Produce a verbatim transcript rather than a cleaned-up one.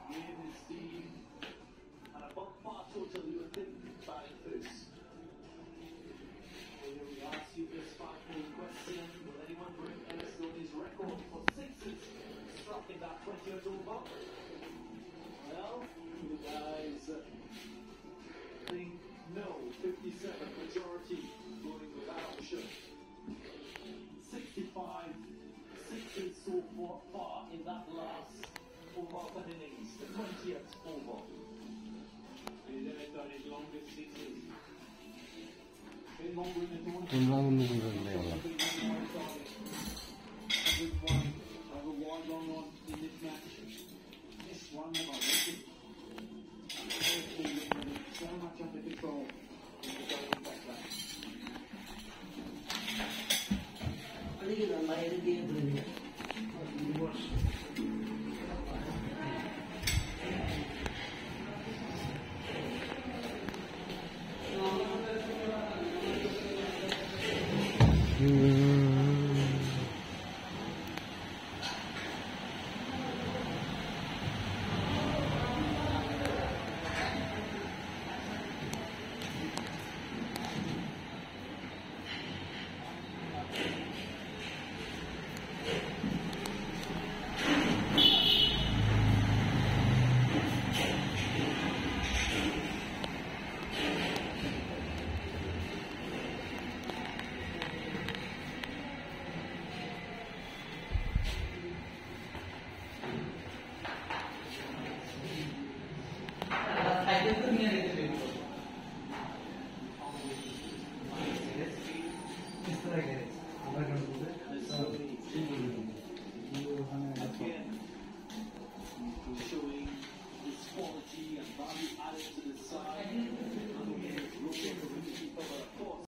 with his team. And a buck far total, you would think, batting first. Well, here we are, super sparkling question. Will anyone break M S Dhoni's record for sixes struck in that twentieth over? Well, the guys think no. fifty-seven majority going without option. sixty-five sixes so far in that last over of an innings, the twentieth over. And then it got his longest sixes. 돈 나오는 건데요. Showing his quality and value added to